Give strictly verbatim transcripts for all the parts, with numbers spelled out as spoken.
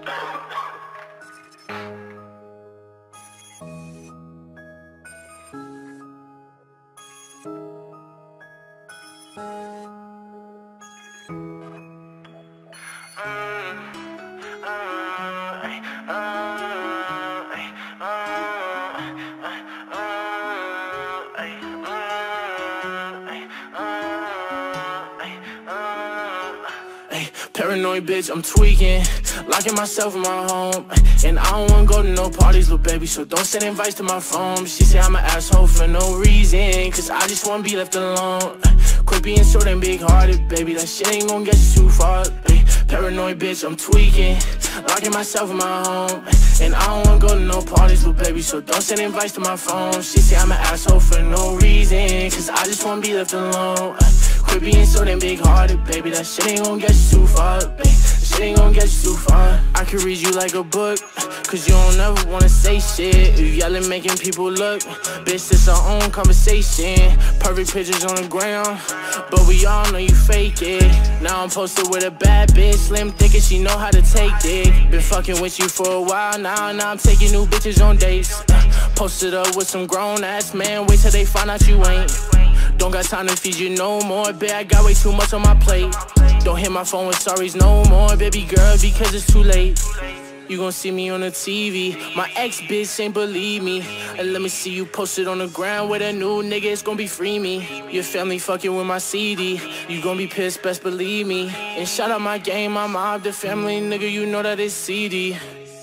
Paranoid bitch, I'm tweaking, locking myself in my home. And I don't wanna go to no parties, little baby, so don't send invites to my phone. She say I'm an asshole for no reason, cause I just wanna be left alone. Quit being so damn big-hearted, baby, that shit ain't gonna get you too far. Paranoid bitch, I'm tweaking, locking myself in my home. And I don't wanna go to no parties, little baby, so don't send invites to my phone. She say I'm an asshole for no reason, cause I just wanna be left alone. Quit being so damn big-hearted, baby, that shit ain't gon' get you too far, baby. That shit ain't gon' get you too far. I can read you like a book, cause you don't ever wanna say shit. You yelling, making people look. Bitch, it's our own conversation. Perfect pictures on the ground, but we all know you fake it. Now I'm posted with a bad bitch, slim thick and she know how to take dick. Been fucking with you for a while now, now I'm taking new bitches on dates. Posted up with some grown-ass man, wait till they find out you ain't. Don't got time to feed you no more, bitch, I got way too much on my plate. Don't hit my phone with sorries no more, baby girl, because it's too late. You gon' see me on the T V, my ex-bitch ain't believe me. And let me see you posted on the ground with a new nigga, it's gon' be free me. Your family fucking with my C D, you gon' be pissed, best believe me. And shout out my game, my mob, the family, nigga, you know that it's C D.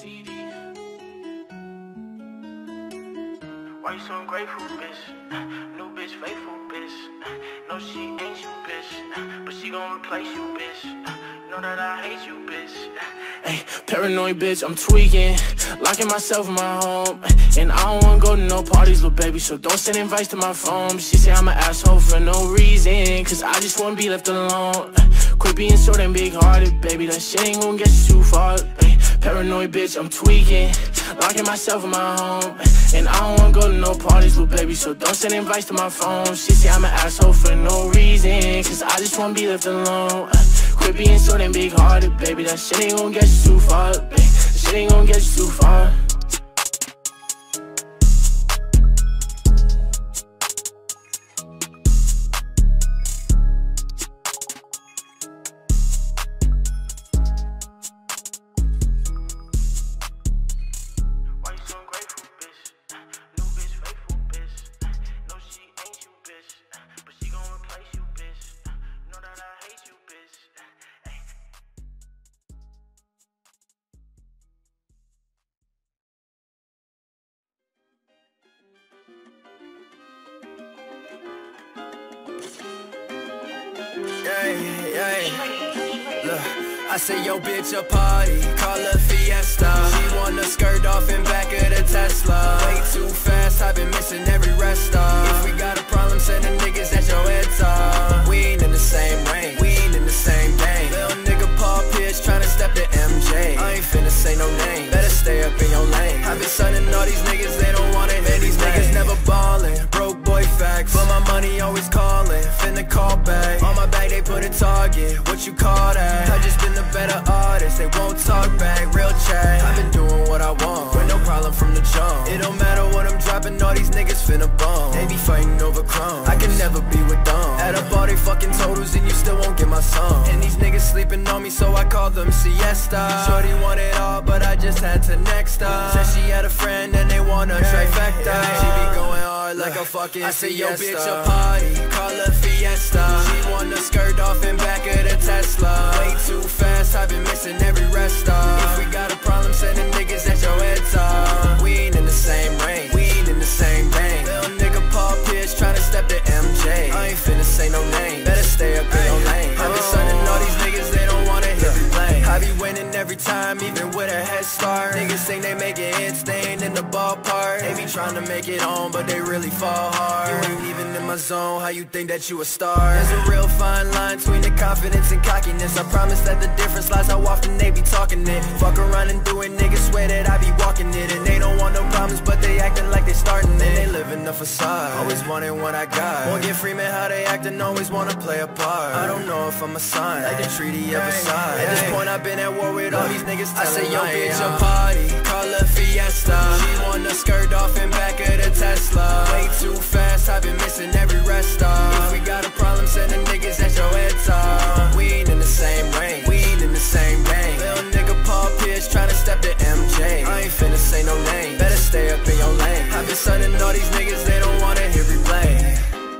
Why you so ungrateful, bitch? New bitch, faithful, bitch. No, she ain't you, bitch, but she gon' replace you, bitch. Know that I hate you, bitch. Hey, paranoid bitch, I'm tweaking, locking myself in my home. And I don't wanna go to no parties, little baby, so don't send invites to my phone. She say I'm an asshole for no reason, cause I just wanna be left alone. Quit being so damn big-hearted, baby, that shit ain't gon' get you too far. Hey, paranoid bitch, I'm tweaking, locking myself in my home. And I don't wanna go to no parties, little baby, so don't send invites to my phone. She say I'm an asshole for no reason, cause I just wanna be left alone. Quit being so damn big-hearted, baby, that shit ain't gon' get you too far, baby. That shit ain't gon' get you too far. Look, I say yo bitch a party, call her Fiesta. She wanna skirt off in back of the Tesla. Way too fast, I've been missing every rest stop. If we got a problem, send the niggas at your head top. We ain't in the same range, we ain't in the same game. Little nigga Paul Pierce tryna step to M J. I ain't finna say no name, better stay up in your lane. I've been sunning all these niggas, they don't wanna hear these niggas never ballin'. Broke boy facts, but my money always calling. Finna call back, on my back they put a target. What you call that? I just been the better artist, they won't talk back. Real chat, I've been doing what I want, with no problem from the jump. It don't matter what I'm dropping, all these niggas finna bum. They be fighting over crumbs, I can never be with them. Add up all they fucking totals and you still won't get my sum. And these niggas sleeping on me, so I call them siesta. Shorty want it all, but I just had to next up. Said she had a friend and they want a trifecta. She be going hard like a fucking I say yo bitch a party, call her Fiesta. She wanna skirt off in back of the Tesla. Way too fast, I've been missing every rest stop. If we got a problem, send the niggas at your head top. We ain't in the same range, we ain't in the same vein. Little nigga Paul Pierce tryna step to M J. I ain't finna say no name, better stay up in your lane. I've been sunning all these niggas, they don't wanna hit me play. I be winning every time, even with a head start. Niggas think they making hits, they ain't in the ballpark. They be trying trying to make it on, but they really fall hard. You ain't even in my zone, how you think that you a star? There's a real fine line between the confidence and cockiness. I promise that the difference lies how often they be talking it. Fuck around and do it, niggas swear that I be walking it. And they don't want no problems, but they acting like they starting it. They live in the facade, always wanting what I got. Won't get Freeman how they acting, always wanna play a part. I don't know if I'm a sign, like the Treaty of Versailles. At this point I've been at war with all these niggas. I say yo bitch a party, call her Fiesta. She wanna skirt off in back of the Tesla. Way too fast, I've been missing every rest stop. If we got a problem, send the niggas at your head top. We ain't in the same range, we ain't in the same vein. Little nigga Paul Pierce tryna step to M J. I ain't finna say no name, better stay up in your lane. I've been sunning all these niggas, they don't wanna hear replay.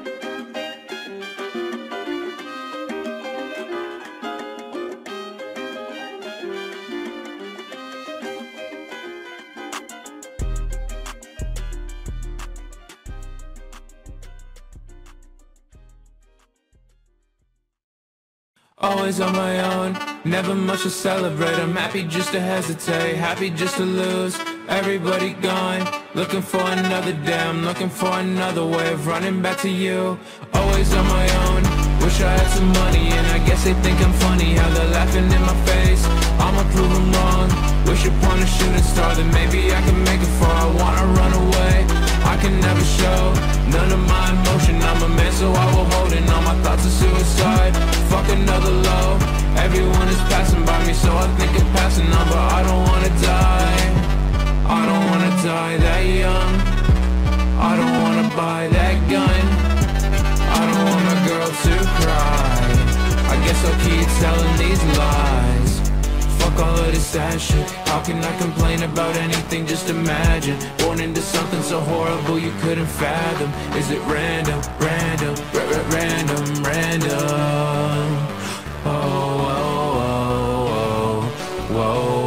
Always on my own, never much to celebrate. I'm happy just to hesitate, happy just to lose. Everybody gone, looking for another day. I'm looking for another way of running back to you. Always on my own, wish I had some money, and I guess they think I'm funny how they're laughing in my face. I'ma prove them wrong, wish upon a shooting star that maybe I can make it far. I wanna run away, I can never show none of my emotion. I'm a man, so I will hold it. All my thoughts are suicide, fuck another low. Everyone is passing by me, so I think of passing on, but I don't wanna die. I don't wanna die that young, I don't wanna buy that gun, I don't want my girl to cry. I guess I'll keep telling these lies. Fuck all of this sad shit, how can I complain about anything? Just imagine, born into something so horrible you couldn't fathom. Is it random, random, r -r random, random? Oh, oh, oh, oh, whoa.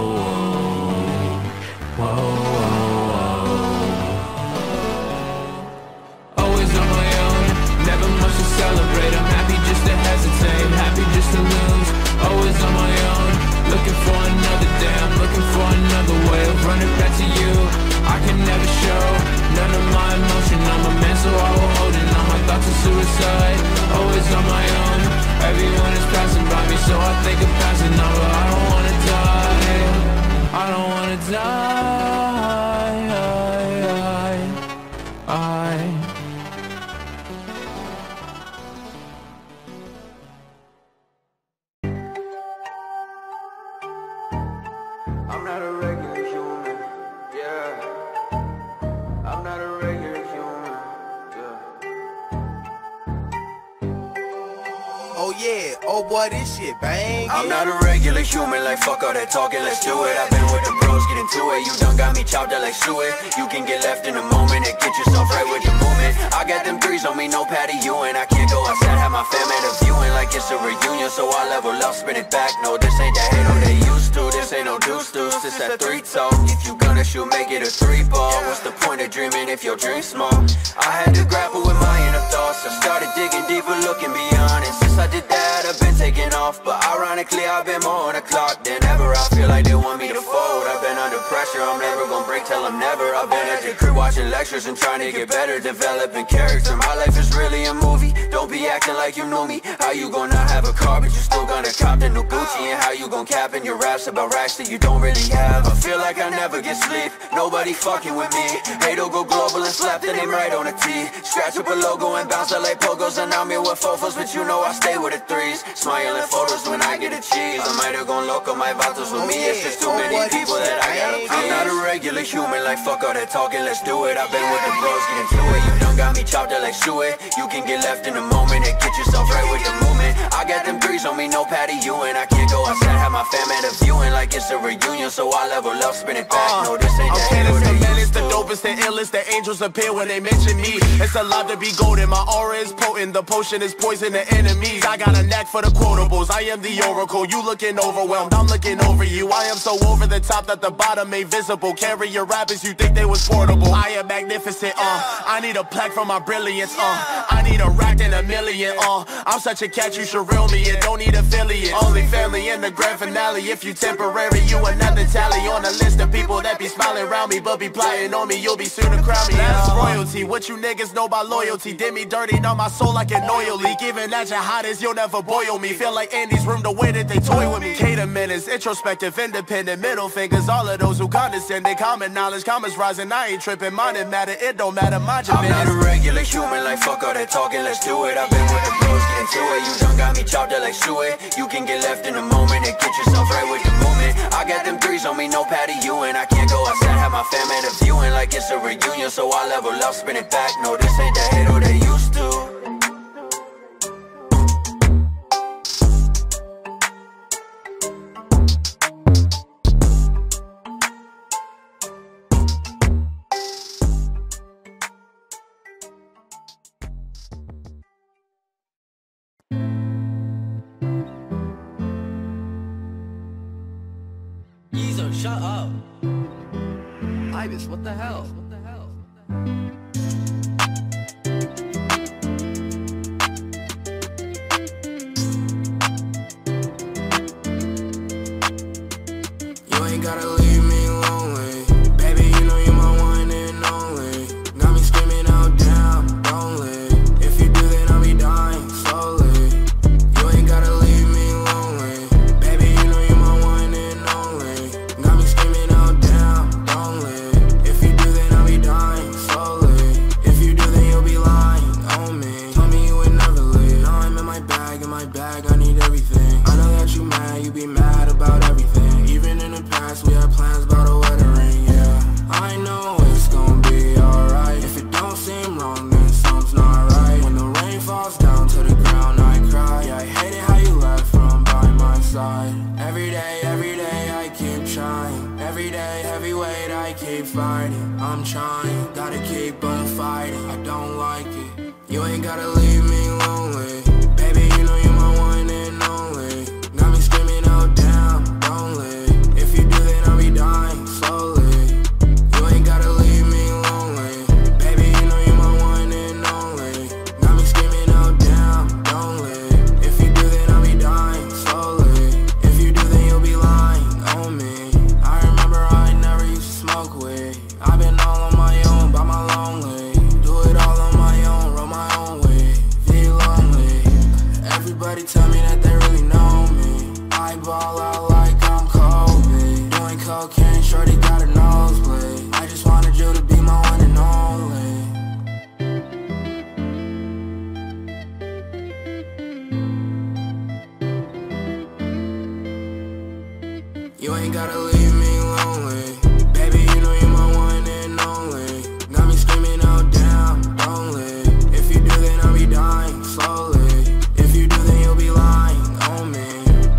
Celebrate, I'm happy just to hesitate, happy just to lose. Always on my own, looking for another day. I'm looking for another way of running back to you. I can never show none of my emotion. I'm a man, so I will hold it. All my thoughts are suicide, always on my own. Everyone is passing by me, so I think of passing on, but I don't wanna die. I don't wanna die. I, I, I I'm not a regular human, yeah. I'm not a regular human, yeah. Oh yeah, oh boy, this shit bang. I'm not a regular human, like fuck all that talking, let's do it. I've been with the bros, get into it. You done got me chopped up like suet. You can get left in a moment and get yourself right with the movement. I got them threes on me, no Patty Ewing. I can't go outside, have my fam at a viewing like it's a reunion, so I level up, spin it back. No, this ain't that hate or they used to. This ain't no deuce deuce, this that three toe. If you gonna shoot, make it a three ball. What's the point of dreaming if your dream's small? I had to grapple with my inner thoughts. I started digging deeper, looking beyond. And since I did that, I've been taking off. But ironically, I've been more on the clock than ever. I feel like they want me to fold. I've been under pressure, I'm never gonna break till I'm never. I've been at the crib watching lectures and trying to get better, developing character. My life is really a movie, don't be acting like you knew me. How you gonna not have a car, but you still gonna cop the new Gucci? And how you gonna cap in your raps about racks that you don't really have? I feel like I never get sleep, nobody fucking with me. Hate'll go global and slap the name right on the T. Scratch up a logo and bounce out like pogos. And I'm here with fofos, but you know I stay with the threes. Smiling photos when I get a cheese. I might have gone loco, my vatos with me. It's just too many people that I gotta please. I'm not a regular human, like fuck all that talking, let's do it. I've been with the bros, get into it. You done got me chopped up like suet. You can get left in a moment and get yourself right with the movement. I got them threes on me, no Patty Ewing. I can't go outside, have my fam at a viewing like it's a reunion, so I level up, spin it back. No, this ain't that hate or they used to. The dopest, the illest, the angels appear when they mention me. It's allowed to be golden, my aura is potent. The potion is poison to enemies. I got a knack for the quotables, I am the oracle. You looking overwhelmed, I'm looking over you. I am so over the top that the bottom ain't visible. Carry your rappers, you think they was portable. I am magnificent, uh I need a plaque for my brilliance, uh I need need a rack and a million. Uh, I'm such a cat, you should reel me in. Don't need affiliate. Only family in the grand finale. If you temporary, you another tally on a list of people that be smiling around me, but be plotting on me. You'll be soon to crown me. That's royalty. What you niggas know about loyalty? Did me dirty, on my soul like an oil leak. Even at your hottest, you'll never boil me. Feel like Andy's room the way that they toy with me. K to minutes, introspective, independent, middle fingers. All of those who condescended, common knowledge, comments rising. I ain't tripping, mind it matter, it don't matter. Mind your I'm business. not a regular human, like fuck all that talking, let's do it. I've been with the bros, getting to it. You done got me chopped up like suet. You can get left in a moment and get yourself right with the movement. I got them threes on me, no Patty Ewing. I can't go outside, have my fam at a viewing like it's a reunion. So I level up, spin it back. No, this ain't the hate or they used to. Yeezo, shut up. Ibis, what the hell? What the hell? You ain't gotta leave me lonely. Baby, you know you're my one and only. Got me screaming out, damn, lonely. If you do, then I'll be dying slowly. You ain't gotta leave me lonely. Baby, you know you're my one and only. Got me screaming out, damn, lonely. If you do, then I'll be dying slowly. If you do, then you'll be lying on me. Told me you would never leave. Now I'm in my bag, in my bag, I need everything. I know that you mad, you be mad about everything. Even in the past, we had plans about a wedding ring, yeah. I know it's gonna be alright. If it don't seem wrong, then something's not right. When the rain falls down to the ground, I cry. Yeah, I hate it how you left from by my side. Every day, every day, I keep trying. Every day, heavyweight, I keep fighting. I'm trying, gotta keep on fighting. I don't like it. You ain't gotta leave me lonely. Baby, you know you're my one and only. Got me screaming out, damn, lonely. If you do, then I'll be dying slowly. You ain't gotta leave me lonely. Baby, you know you're my one and only. Got me screaming out, damn, lonely. If you do, then I'll be dying slowly. If you do, then you'll be lying on me. I remember I never used to smoke weed. I've been all on my own, by my lonely. Do it all on my own, roll my own way. Be lonely. Everybody tell me that they really know me. I ball out like I'm Kobe. Doing cocaine, shorty got a nosebleed. I just wanted you to be my one and only. You ain't gotta leave me lonely. Baby, you know you're my one and only. Got me screaming out, damn, lonely. If you do, then I'll be dying slowly. If you do, then you'll be lying on me.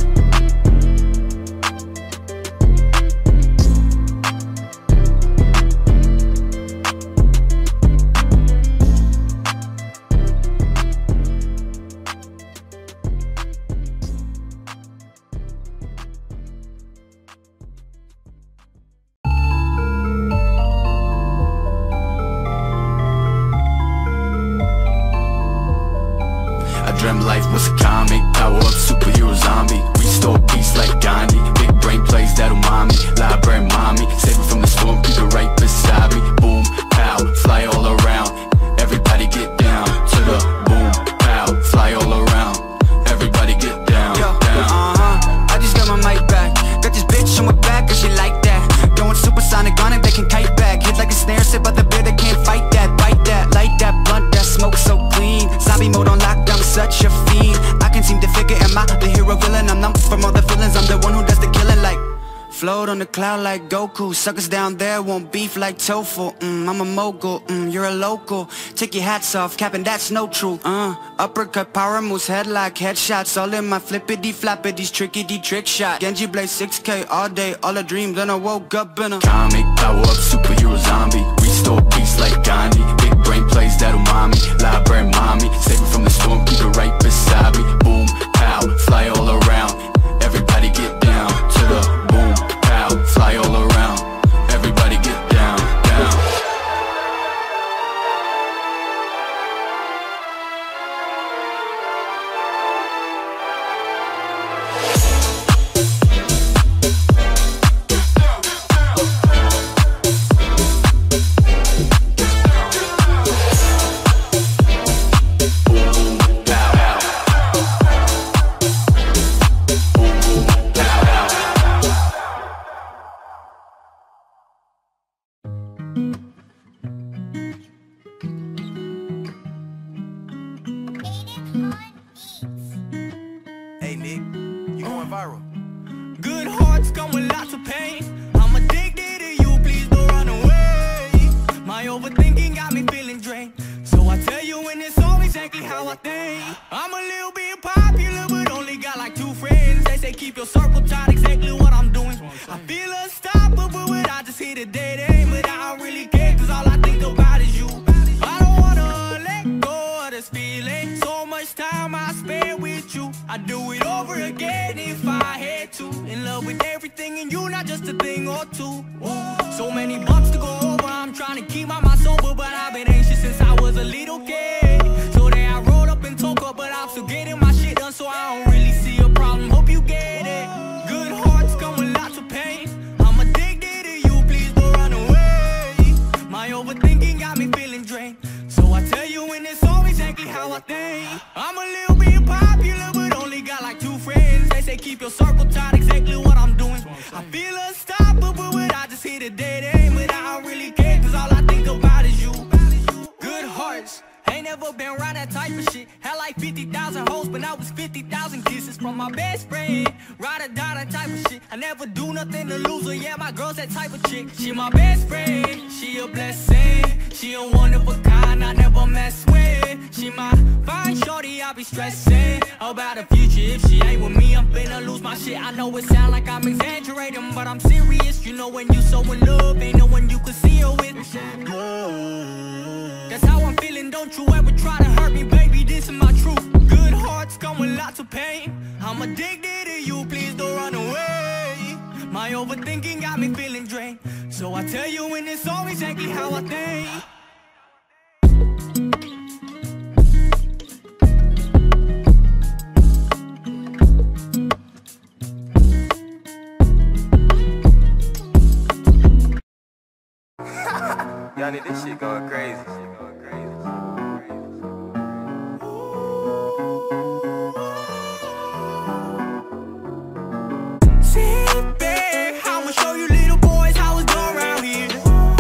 I dreamt life was a comic, power up superhero zombie. Restore peace like Gandhi, big brain plays that umami. Library mommy, save me from the storm, keep it right beside me. Boom, pow, fly all around. Everybody get down to the boom, pow, fly all around. Everybody get down, Yo, down. uh-huh, I just got my mic back. Got this bitch on my back cause she like that. Going supersonic on it, they can kite back. Hit like a snare, sip out the beer, they can't fight that. Bite that, light that, blunt that, smoke so clean. Zombie mode on lockdown, such a fiend. I can seem to figure, am I the hero villain? I'm numb from all the feelings, I'm the one who does the killing like float on the cloud like Goku. Suckers down there won't beef like tofu. Mm, I'm a mogul, mm, you're a local. Take your hats off, capping that's no true. Uh, uppercut, power moves, headlock, headshots. All in my flippity flappities, trickity trick shot. Genji Blade six K all day, all a dream. Then I woke up in a Comic, power up superhero zombie. Restore peace like Gandhi, big brain plays that umami. Library mommy, save me from the storm, keep it right beside me. Boom, pow, fly all around. Everybody get down to the boom, pow, fly all around. Everybody get down, down. Good hearts come with lots of pain. I'm addicted to you, please don't run away. My overthinking got me feeling drained, so I tell you when it's all exactly how I think. I'm a little bit popular, but only got like two friends. They say keep your circle tight, exactly what I'm doing. I feel unstoppable, but I just hit a dead end. But I don't really care, cause all I think about is you. I don't wanna let go of this feeling. So much time I spend with you, I'd do it over again if I had to. In love with everything and you, not just a thing or two. Ooh. So many bucks to go over, I'm trying to keep my mind sober, but I've been anxious since I was a little kid. So then I rolled up and took up, but I'm still getting my shit done, so I don't really see a problem, hope you get it. Good hearts come with lots of pain. I'm addicted to you, please don't run away. My overthinking got me feeling drained, so I tell you when it's all exactly how I think. I'm a little bit popular, but only got like two friends. They say keep your circle tight, exactly what I'm doing. I feel unstoppable, but I just hit a dead end. But I don't really care, cause all I think about is you. Good hearts, ain't never been around that type of shit. Had like fifty thousand hoes, but now it's fifty thousand kisses from my best friend. Ride or die, that type of shit. I never do nothing to lose her, yeah, my girl's that type of chick. She my best friend, she a blessing. She a one of a kind, I never mess with. She my fine shorty, I be stressing about the future. If she ain't with me, I'm finna lose my shit. I know it sound like I'm exaggerating, but I'm serious. You know when you so in love, ain't no one you can see her with. That's how I'm feeling, don't you ever try to hurt me, baby, this is my truth. Good hearts come with lots of pain. I'm addicted to you, please don't run away. My overthinking got me feeling drained, so I tell you when it's all exactly how I think. Y'all need this shit going crazy. Sit back, I'ma show you little boys how it's done around here.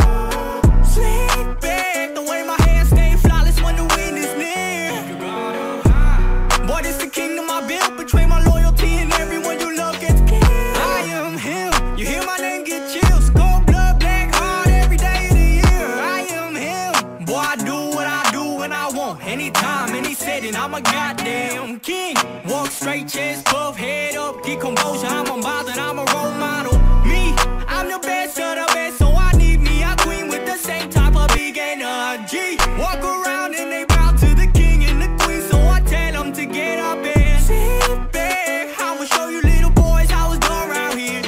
Sit back, the way my hands stay flawless when the wind is near. Boy, this the kingdom I built, betray my loyalty and everyone you love gets killed. I am him, you hear my name get chills. Gold blood, black heart, every day of the year. I am him, boy, I do what I do when I want. Anytime, any setting, I'm a goddamn king. Walk straight, chest puff, head up, get composure. I'm unbothered, I'm a role model. Me, I'm the best of the best, so I need me a queen with the same type of big energy. Walk around and they bow to the king and the queen, so I tell them to get up and sit back. I'ma show you little boys how it's done around here.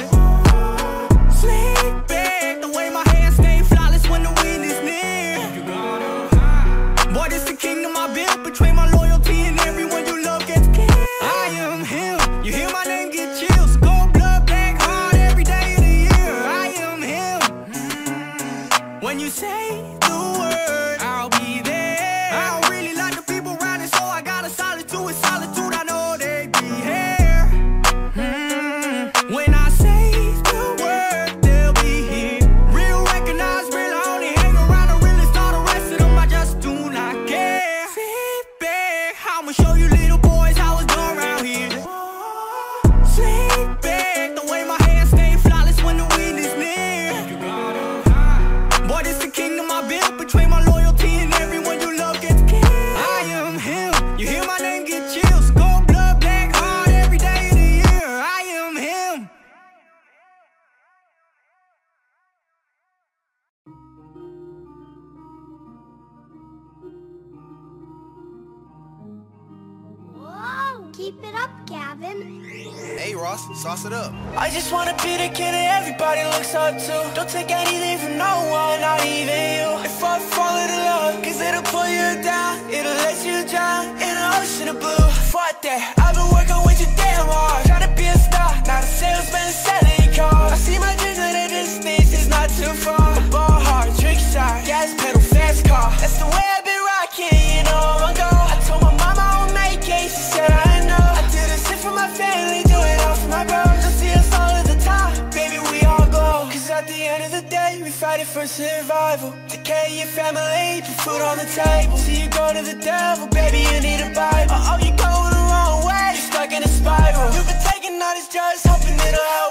Sleep back, the way my hands stay flawless when the wind is near. Boy, this the kingdom I built, betray my loyalty and everyone you love gets killed. I am him, you hear my name get chills. Gold blood, black heart, every day of the year. I am him. When you say the word, I'll be there. I don't really like the people around it, so I got a solitude. With solitude, I know they be here. Mm. When I say the word, they'll be here. Real recognize, real, I only hang around the realest. All the rest of them, I just do not care. Sit back, I'ma show you little boys how it's done around here. Sleep back, the way my hands stay flawless when the wind is near. Boy, this the kingdom I built, betray my loyalty and everyone you love gets killed. I am him, you hear my name get chills. Gold blood, black heart, every day of the year. I am him. Whoa, keep it up, Gavin. Hey Ross, sauce it up. I just wanna be the kid that everybody looks up to. Don't take anything from no one, not even you. If I fall into love, cause it'll pull you down, it'll let you drown in an ocean of blue. Fuck that, I've been working way too damn hard, trying to be a star, not a salesman selling cars. I see my dreams in the distance, it's not too far. Ball hard, trick shot, gas pedal, fast car. That's the way I've been rocking, you know I'm a go. I told my mama I would make it, she said I know. I did this shit for my family, do it all for my bros. Don't see us all at the top, baby we all go. Cause at the end of the day, we fighting for survival. Take care of your family, put food on the table. See you go to the devil, baby you need a Bible. Uh oh, you going the wrong way, you're stuck in a spiral. You've been taking all these drugs, hoping it'll help.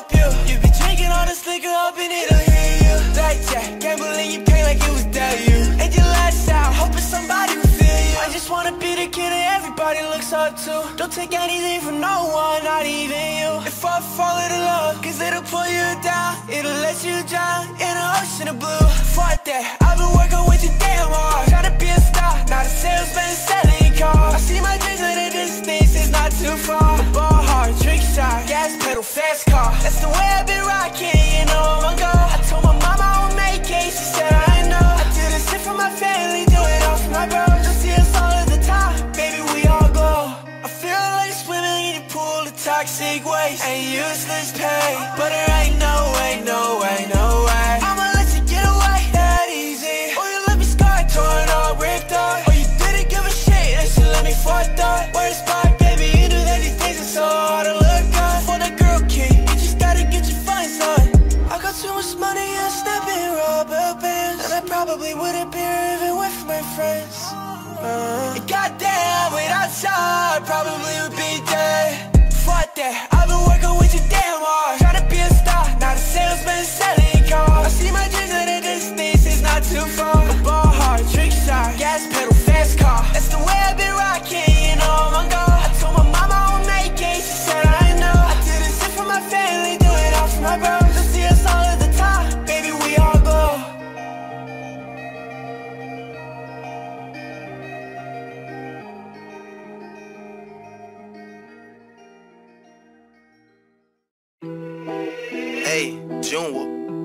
don't take anything from no one, not even you. If I fall into love, cause it'll pull you down, it'll let you drown in an ocean of blue. Fuck that, I've been working with you damn hard, trying to be a star, not a salesman selling cars. I see my dreams at a distance, it's not too far. Ball hard, trick shot, gas pedal, fast car. That's the way I've been rocking, you know I'm a go. I told my mama I would make it, she said I know. I do this shit for my family, do it all for my bros. You'll see us all of the time, baby we all glow. I feel like swimming in a pool of toxic waste and useless pain, but there ain't no way, no way, no way I'ma let you get away that easy. Oh, you let me scar, torn up, ripped up. Oh, you didn't give a shit, that shit let me fucked up. Where's Spot, baby, you knew that these days are so hard to look up. For the girl king, you just gotta get your fun, son. I got too much money, I'm snapping rubber bands, and I probably wouldn't be here even with my friends. Uh, Goddamn, without you, I probably would be dead. Fuck that, I've been working with you damn hard, trying to be a star, not a salesman selling cars. I see my dreams at a distance, it's not too far. Ball hard, trick shot, gas pedal, fast car. That's the way I've been rocking, you know I'm a go. I told my mama I would make it, she said I know. I do this shit for my family, do it all for my bros. You'll see us all of the time, baby we all glow. Hey, Junwa.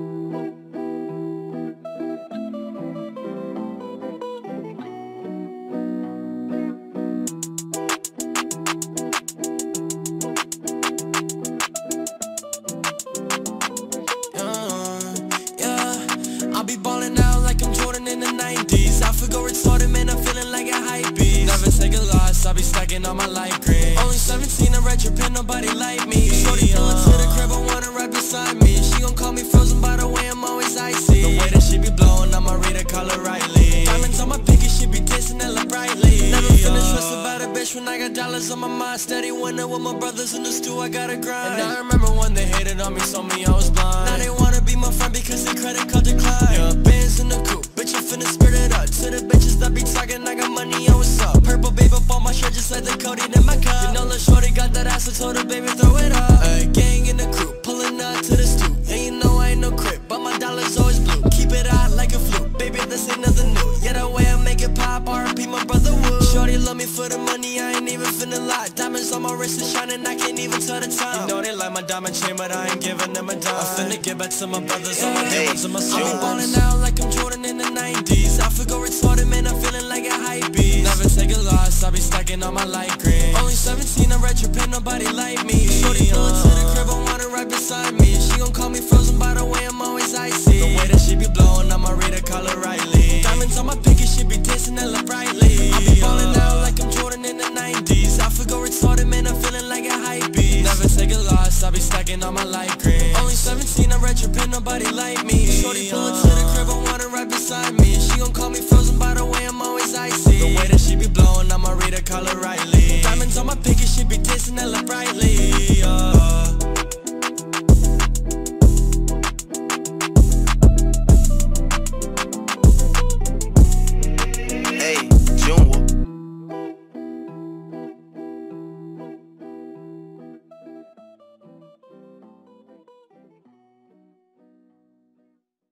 I'll be ballin' out like I'm Jordan in the nineties. I forgo retarded, man, I'm feeling like a hype beast. Never take a loss, I'll be stacking on my light green. Only seventeen, I'm retro pin, nobody like me. Shorty pulling to the crib, I want her right beside me. She gon' call me frozen by the way I'm always icy. The way that she be blowing, I'ma read her, call her rightly. Diamonds on my pinky, she be kissing Ella brightly. Never finna stress about a bitch when I got dollars on my mind. Steady winning with my brothers in the stew, I gotta grind. And I remember when they hated on me, told me I was blind. Now they wanna be my friend because their credit card declined. Yeah, Benz in the coupe, bitch, I'm finna skirt it up. To the bitches that be talking, I got money, yo, what's up? Purple babe up on my shirt just like the codeine in my cup. You know lil' shorty got that ass, I told her, baby, throw it up. A gang in the crew, pulling up to the stoop. And you know I ain't no crip, but my dollar's always blue. Keep it out like a flute, baby, this ain't nothing new. Yeah, the way I make it pop, R I P my brother Wood. Shorty love me for the money, I ain't even finna lie. Diamonds on my wrist is shining, I can't even tell the time. You know they like my diamond chain, but I ain't giving them a dime. I'm finna get back to my brothers, all my demons and my souls. I be ballin' out like I'm Jordan in the nineties. I forgo retarded, man, I'm feeling like a hype beast. Never take a loss, I be stacking on my light green. Only seventeen, I'm retro pin, nobody like me. Shorty pulling to the crib, I want her right beside me. She gon' call me frozen by the way I'm always icy. The way that she be blowing, I'ma read her, call her rightly. Diamonds on my pinky, she be dancing Ella brightly. I be ballin' out like I'm Jordan in the nineties. I forgo retarded, man, I'm feeling like a hype beast. Never take a loss, I be stacking on my light green. Only seventeen, I'm retro pin, nobody like me. Shorty pulling to the crib, I want her right beside me. She gon' call me frozen by the way I'm always icy. The way that she be blowing, I'ma read her, call her rightly. Diamonds on my pinky, she be dancing Ella brightly. Uh.